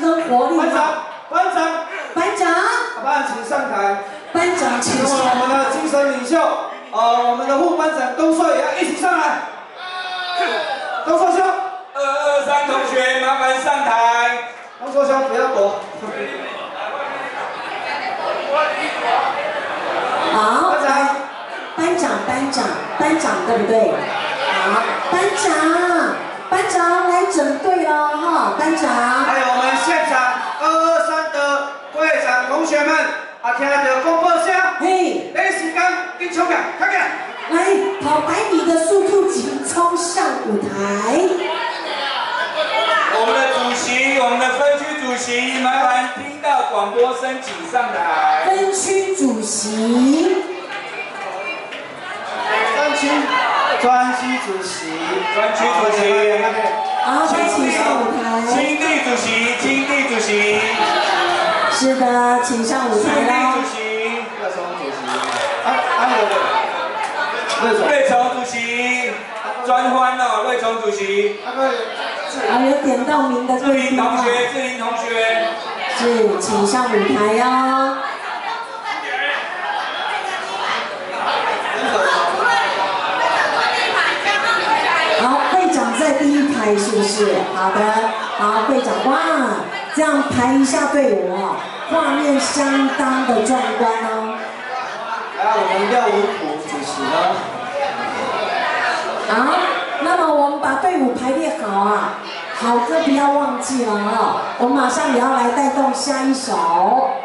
跟活力。 班长， 班长， 请上台。 班长，请上。 我们的精神领袖，我们的副班长东硕也要一起上来。东硕兄 ，223同学麻烦上台。 东硕兄不要躲。 好，班长，对不对？好，班长来整队了哈，班长。 还有我们现场223的会长同学们，听到广播声， 嘿， 那时间跟冲啊，快点！ 来，跑100米的速度请冲上舞台。 我们的主席，我们的分区主席，麻烦听到广播声请上台。 分区主席。 专区主席。 好，请上舞台。 青地主席。 是的，请上舞台啦。 主席。 瑞崇主席。专欢哦，瑞崇主席。 有点到名的贵宾啊。 志玲同学。 是，请上舞台哟。好，会长在第1排是不是？好的，好，会长，哇，这样排一下队伍哦，画面相当的壮观哦。 来，我们廖文普主席呢？ 好，那么我们把队伍排列好啊，好歌不要忘记了哦，我们马上也要来带动下一首。